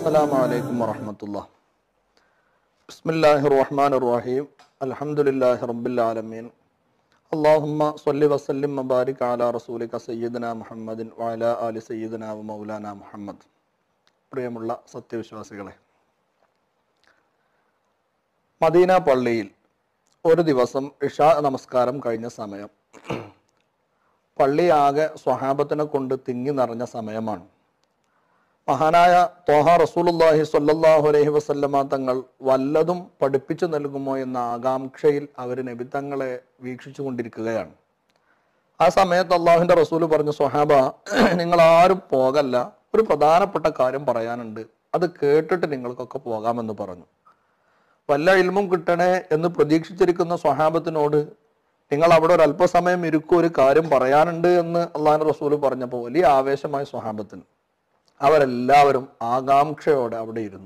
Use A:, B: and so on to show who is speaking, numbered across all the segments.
A: അസ്സലാമു അലൈക്കും വറഹ്മത്തുള്ളാഹി. ബിസ്മില്ലാഹിർ റഹ്മാനിർ റഹീം. അൽഹംദുലില്ലാഹി റബ്ബിൽ ആലമീൻ. അല്ലാഹുമ്മ സ്വല്ലി വസല്ലിം വബാരിക് അലാ റസൂലിക സയ്യിദിനാ മുഹമ്മദിൻ വഅലാ ആലി സയ്യിദിനാ വ മൗലാനാ മുഹമ്മദ്. പ്രിയമുള്ള സത്യവിശ്വാസികളെ, മദീന പള്ളിയിൽ ഒരു ദിവസം ഇശാ നമസ്കാരം കഴിഞ്ഞ സമയം പള്ളിയാകെ സ്വഹാബത്തിനെ കൊണ്ട് തിങ്ങി നിറഞ്ഞ സമയമാണ്. മഹാനായ ത്വാഹ റസൂലുള്ളാഹി സ്വല്ലല്ലാഹു അലൈഹി വസല്ലമ തങ്ങൾ വല്ലതും പഠിപ്പിച്ചു നൽകുമോ എന്ന ആകാംക്ഷയിൽ അവർ നബി തങ്ങളെ വീക്ഷിച്ചു കൊണ്ടിരിക്കുകയാണ്. ആ സമയത്ത് അള്ളാഹുവിൻ്റെ റസൂൽ പറഞ്ഞു, സ്വഹാബ, നിങ്ങൾ ആരും പോകല്ല, ഒരു പ്രധാനപ്പെട്ട കാര്യം പറയാനുണ്ട്, അത് കേട്ടിട്ട് നിങ്ങൾക്കൊക്കെ പോകാമെന്ന് പറഞ്ഞു. വല്ല ഇൽമും കിട്ടണേ എന്ന് പ്രതീക്ഷിച്ചിരിക്കുന്ന സ്വഹാബത്തിനോട് നിങ്ങൾ അവിടെ ഒരു അല്പസമയം ഇരിക്കും, ഒരു കാര്യം പറയാനുണ്ട് എന്ന് അള്ളാഹുവിൻ്റെ റസൂൽ പറഞ്ഞപ്പോൾ വലിയ ആവേശമായി സ്വഹാബത്തിന്. അവരെല്ലാവരും ആകാംക്ഷയോടെ അവിടെ ഇരുന്നു.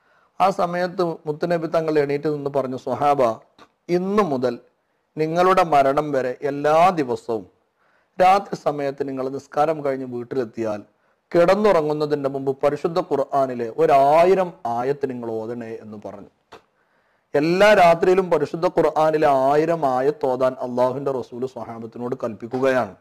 A: ആ സമയത്ത് മുത്തുനബി തങ്ങൾ എണീറ്റ് നിന്ന് പറഞ്ഞു, സ്വഹാബ, ഇന്നു മുതൽ നിങ്ങളുടെ മരണം വരെ എല്ലാ ദിവസവും രാത്രി സമയത്ത് നിങ്ങൾ നിസ്കാരം കഴിഞ്ഞ് വീട്ടിലെത്തിയാൽ കിടന്നുറങ്ങുന്നതിൻ്റെ മുമ്പ് പരിശുദ്ധ ഖുർആനിലെ 1000 ആയത്ത് നിങ്ങൾ ഓതണേ എന്ന് പറഞ്ഞു. എല്ലാ രാത്രിയിലും പരിശുദ്ധ ഖുർആനിലെ 1000 ആയത്ത് ഓതാൻ അള്ളാഹുവിൻ്റെ റസൂൽ സ്വഹാബത്തിനോട് കൽപ്പിക്കുകയാണ്.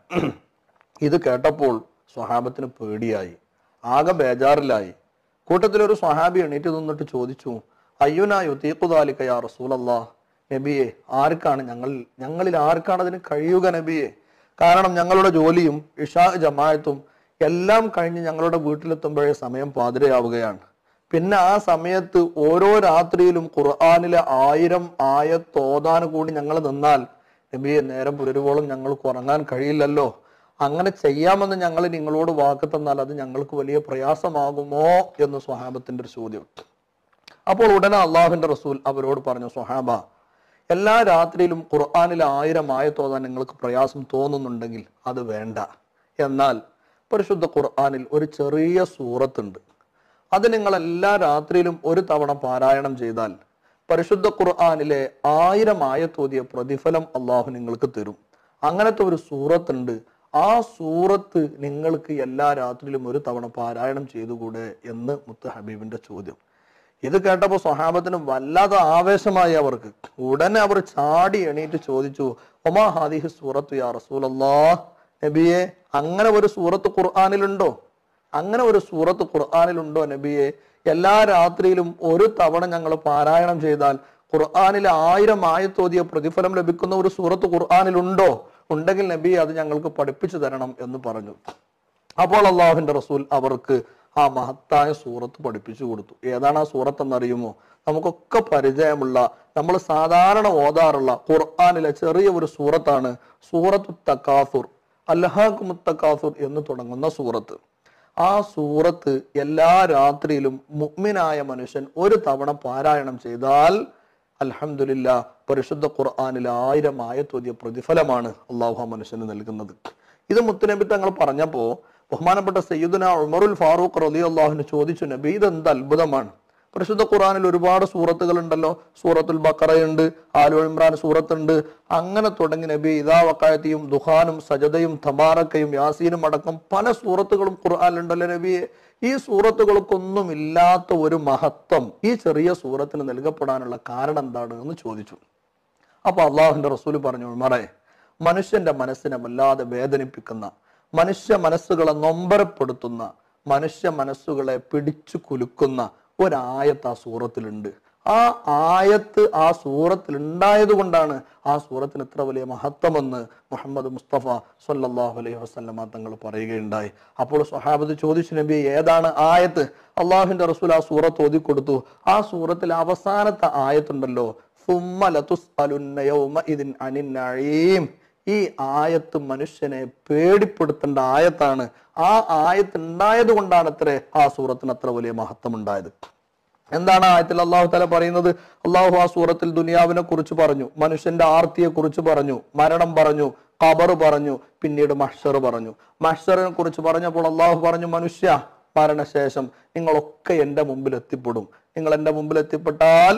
A: ഇത് കേട്ടപ്പോൾ സ്വഹാബത്തിന് പേടിയായി, ആകെ ബേജാറിലായി. കൂട്ടത്തിലൊരു സ്വഹാബി എണീറ്റ് നിന്നിട്ട് ചോദിച്ചു, അയ്യുനാ യുതീഖു ദാലിക യാ റസൂലല്ലാഹ്, നബിയെ, ആർക്കാണ് ഞങ്ങളിൽ ആർക്കാണ് അതിന് കഴിയുക നബിയെ? കാരണം ഞങ്ങളുടെ ജോലിയും ഇശാ ജമാഅത്തും എല്ലാം കഴിഞ്ഞ് ഞങ്ങളുടെ വീട്ടിലെത്തുമ്പോഴേ സമയം പാതിരയാവുകയാണ്. പിന്നെ ആ സമയത്ത് ഓരോ രാത്രിയിലും ഖുർആനിലെ 1000 ആയത്ത് ഓതാൻ കൂടി ഞങ്ങൾ നിന്നാൽ നബിയെ, നേരം പുലരുവോളം ഞങ്ങൾക്ക് ഉറങ്ങാൻ കഴിയില്ലല്ലോ. അങ്ങനെ ചെയ്യാമെന്ന് ഞങ്ങൾ നിങ്ങളോട് വാക്ക് തന്നാൽ അത് ഞങ്ങൾക്ക് വലിയ പ്രയാസമാകുമോ എന്ന് സ്വഹാബത്തിന്റെ ഒരു ചോദ്യം. അപ്പോൾ ഉടനെ അള്ളാഹുവിന്റെ റസൂൽ അവരോട് പറഞ്ഞു, സ്വഹാബ, എല്ലാ രാത്രിയിലും ഖുർആനിലെ 1000 ആയത്ത് ഓതാൻ നിങ്ങൾക്ക് പ്രയാസം തോന്നുന്നുണ്ടെങ്കിൽ അത് വേണ്ട. എന്നാൽ പരിശുദ്ധ ഖുർആനിൽ ഒരു ചെറിയ സൂറത്തുണ്ട്, അത് നിങ്ങൾ എല്ലാ രാത്രിയിലും ഒരു തവണ പാരായണം ചെയ്താൽ പരിശുദ്ധ ഖുർആനിലെ 1000 ആയത്ത് ഓതിയ പ്രതിഫലം അള്ളാഹു നിങ്ങൾക്ക് തരും. അങ്ങനത്തെ ഒരു സൂറത്തുണ്ട്, ആ സൂറത്ത് നിങ്ങൾക്ക് എല്ലാ രാത്രിയിലും ഒരു തവണ പാരായണം ചെയ്തുകൂടെ എന്ന് മുത്ത് ഹബീബിന്റെ ചോദ്യം. ഇത് കേട്ടപ്പോൾ സ്വഹാബത്തിന് വല്ലാതെ ആവേശമായി. അവർക്ക് ഉടനെ അവർ ചാടി എണീറ്റ് ചോദിച്ചു, ഒമാ ഹാദിഹി സൂറത്തു യാ റസൂലല്ലാഹ്, നബിയെ, അങ്ങനെ ഒരു സൂറത്ത് ഖുർആനിലുണ്ടോ? അങ്ങനെ ഒരു സൂറത്ത് ഖുർആനിലുണ്ടോ നബിയെ? എല്ലാ രാത്രിയിലും ഒരു തവണ ഞങ്ങൾ പാരായണം ചെയ്താൽ ഖുർആനിലെ 1000 ആയത്ത് ഓതിയ പ്രതിഫലം ലഭിക്കുന്ന ഒരു സൂറത്ത് ഖുർആനിലുണ്ടോ? ഉണ്ടെങ്കിൽ നബി അത് ഞങ്ങൾക്ക് പഠിപ്പിച്ചു തരണം എന്ന് പറഞ്ഞു. അപ്പോൾ അള്ളാഹുവിന്റെ റസൂൽ അവർക്ക് ആ മഹത്തായ സൂറത്ത് പഠിപ്പിച്ചു കൊടുത്തു. ഏതാണ് ആ സൂറത്ത് എന്നറിയുമോ? നമുക്കൊക്കെ പരിചയമുള്ള, നമ്മൾ സാധാരണ ഓതാറുള്ള ഖുർആനിലെ ചെറിയ ഒരു സൂറത്താണ് സൂറത്തു തകാസുർ, അൽഹാകുമുത് തകാസുർ എന്ന് തുടങ്ങുന്ന സൂറത്ത്. ആ സൂറത്ത് എല്ലാ രാത്രിയിലും മുഅ്മിനായ മനുഷ്യൻ ഒരു തവണ പാരായണം ചെയ്താൽ അൽഹംദുലില്ലാഹ് പരിശുദ്ധ ഖുർആനിൽ 1000 ആയത്ത് ഓതിയ പ്രതിഫലമാണ് അള്ളാഹു ആ മനുഷ്യന് നൽകുന്നത്. ഇത് മുത്തുനബി തങ്ങൾ പറഞ്ഞപ്പോ ബഹുമാനപ്പെട്ട സയ്യിദുനാ ഉമറുൽ ഫാറൂഖ് റളിയല്ലാഹു അൻഹു ചോദിച്ചു, നബി, ഇതെന്ത് അത്ഭുതമാണ്! പരിശുദ്ധ ഖുർആനിൽ ഒരുപാട് സൂറത്തുകൾ ഉണ്ടല്ലോ, സൂറത്തുൽ ബഖറയുണ്ട്, ആലു ഇമ്രാൻ സൂറത്തുണ്ട്, അങ്ങനെ തുടങ്ങി നബി ഇദാ വഖഅതിയും ദുഖാനും സജദയും തബാറക്കയും യാസീനും അടക്കം പല സൂറത്തുകളും ഖുർആനിലുണ്ടല്ലോ നബിയെ. ഈ സൂറത്തുകൾക്കൊന്നും ഇല്ലാത്ത ഒരു മഹത്വം ഈ ചെറിയ സൂറത്തിന് നൽകപ്പെടാനുള്ള കാരണം എന്താണ് എന്ന് ചോദിച്ചു. അപ്പൊ അള്ളാഹുവിന്റെ റസൂല് പറഞ്ഞു, ഉമറേ, മനുഷ്യന്റെ മനസ്സിനെ വല്ലാതെ വേദനിപ്പിക്കുന്ന, മനുഷ്യ മനസ്സുകളെ നൊമ്പരപ്പെടുത്തുന്ന, മനുഷ്യ മനസ്സുകളെ പിടിച്ചു കുലുക്കുന്ന ഒരായത്ത് ആ സൂറത്തിലുണ്ട്. ആ ആയത്ത് ആ സൂറത്തിൽ ഉണ്ടായത് കൊണ്ടാണ് ആ സൂറത്തിന് ഇത്ര വലിയ മഹത്വമെന്ന് മുഹമ്മദ് മുസ്തഫ സ്വല്ലല്ലാഹു അലൈഹി വസല്ലമ തങ്ങൾ പറയുകയുണ്ടായി. അപ്പോൾ സ്വഹാബത്ത് ചോദിച്ചു, നബി, ഏതാണ് ആയത്ത്? അള്ളാഹുവിന്റെ റസൂൽ ആ സൂറത്ത് ഓതി കൊടുത്തു. ആ സൂറത്തിൽ അവസാനത്തെ ആയത്തുണ്ടല്ലോ, സുമ്മ ലതുസ്അലുന്ന യൗമഇദിൻ അനിൻ നഈം. ഈ ആയത്ത് മനുഷ്യനെ പേടിപ്പെടുത്തേണ്ട ആയത്താണ്. ആ ആയത്ത് ഉണ്ടായത് കൊണ്ടാണ് അത്രേ ആ സൂറത്തിന് അത്ര വലിയ മഹത്വം ഉണ്ടായത്. എന്താണ് ആയത്തിൽ അള്ളാഹു തആല പറയുന്നത്? അള്ളാഹു ആ സൂറത്തിൽ ദുനിയാവിനെ കുറിച്ച് പറഞ്ഞു, മനുഷ്യന്റെ ആർത്തിയെ കുറിച്ച് പറഞ്ഞു, മരണം പറഞ്ഞു, ഖബർ പറഞ്ഞു, പിന്നീട് മഹ്ശർ പറഞ്ഞു. മഹ്ശറിനെ കുറിച്ച് പറഞ്ഞപ്പോൾ അള്ളാഹു പറഞ്ഞു, മനുഷ്യ, മരണശേഷം നിങ്ങളൊക്കെ എൻ്റെ മുമ്പിൽ എത്തിപ്പെടും. നിങ്ങൾ എൻ്റെ മുമ്പിൽ എത്തിപ്പെട്ടാൽ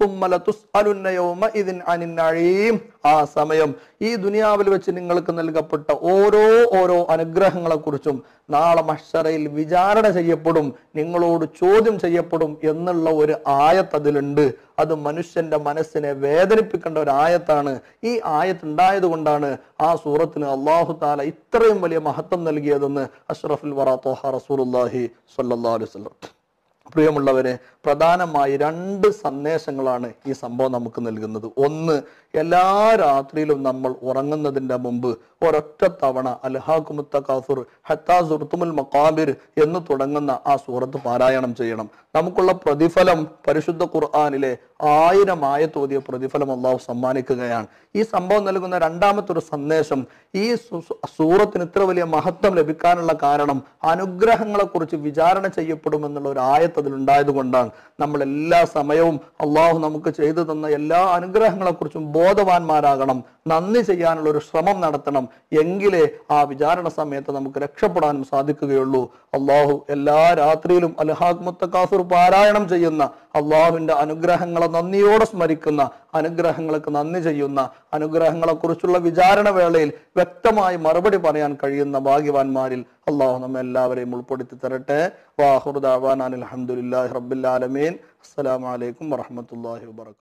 A: ആ സമയം ഈ ദുനിയാവിൽ വെച്ച് നിങ്ങൾക്ക് നൽകപ്പെട്ട ഓരോ അനുഗ്രഹങ്ങളെ കുറിച്ചും നാളെ മഹ്ശറയിൽ വിചാരണ ചെയ്യപ്പെടും, നിങ്ങളോട് ചോദ്യം ചെയ്യപ്പെടും എന്നുള്ള ഒരു ആയത്ത് അതിലുണ്ട്. അത് മനുഷ്യന്റെ മനസ്സിനെ വേദനിപ്പിക്കേണ്ട ഒരു ആയത്താണ്. ഈ ആയത്ത് ഉണ്ടായത് കൊണ്ടാണ് ആ സൂറത്തിന് അല്ലാഹു തആല ഇത്രയും വലിയ മഹത്വം നൽകിയതെന്ന് അഷ്റഫുൽ വറാ ത്വാഹ റസൂലുള്ളാഹി സ്വല്ലല്ലാഹു അലൈഹി വസല്ലം. പ്രിയമുള്ളവരെ, പ്രധാനമായി 2 സന്ദേശങ്ങളാണ് ഈ സംഭവം നമുക്ക് നൽകുന്നത്. ഒന്ന്, എല്ലാ രാത്രിയിലും നമ്മൾ ഉറങ്ങുന്നതിന്റെ മുമ്പ് ഒരൊറ്റ തവണ അൽഹാകുമുത് തകാസുർ ഹത്താ സുർതുമുൽ മഖാബിർ എന്ന് തുടങ്ങുന്ന ആ സൂറത്ത് പാരായണം ചെയ്യണം. നമുക്കുള്ള പ്രതിഫലം പരിശുദ്ധ ഖുർആനിലെ 1000 ആയത്ത് ഓതിയ പ്രതിഫലം അള്ളാഹു സമ്മാനിക്കുകയാണ്. ഈ സംഭവം നൽകുന്ന രണ്ടാമത്തെ ഒരു സന്ദേശം, ഈ സൂറത്തിന് ഇത്ര വലിയ മഹത്വം ലഭിക്കാനുള്ള കാരണം അനുഗ്രഹങ്ങളെ കുറിച്ച് വിചാരണ ചെയ്യപ്പെടുമെന്നുള്ള ഒരു ആയത്ത് അതിലുണ്ടായത് കൊണ്ടാണ്. നമ്മൾ എല്ലാ സമയവും അള്ളാഹു നമുക്ക് ചെയ്തു തന്ന എല്ലാ അനുഗ്രഹങ്ങളെ കുറിച്ചും ബോധവാന്മാരാകണം, നന്ദി ചെയ്യാനുള്ള ഒരു ശ്രമം നടത്തണം. എങ്കിലേ ആ വിചാരണ സമയത്ത് നമുക്ക് രക്ഷപ്പെടാനും സാധിക്കുകയുള്ളൂ. അള്ളാഹു എല്ലാ രാത്രിയിലും അൽഹാകുമുത് തകാസുർ പാരായണം ചെയ്യുന്ന, അള്ളാഹുവിന്റെ അനുഗ്രഹങ്ങളെ നന്ദിയോടെ സ്മരിക്കുന്ന, അനുഗ്രഹങ്ങൾക്ക് നന്ദി ചെയ്യുന്ന, അനുഗ്രഹങ്ങളെ കുറിച്ചുള്ള വിചാരണ വേളയിൽ വ്യക്തമായി മറുപടി പറയാൻ കഴിയുന്ന ഭാഗ്യവാന്മാരിൽ അള്ളാഹു നമ്മെ എല്ലാവരെയും ഉൾപ്പെടുത്തി തരട്ടെ. വാഖിറു ദഅവാനാ അൽഹംദുലില്ലാഹി റബ്ബിൽ ആലമീൻ. അസ്സലാമു അലൈക്കും വറഹ്മത്തുള്ളാഹി വബറകാതുഹു.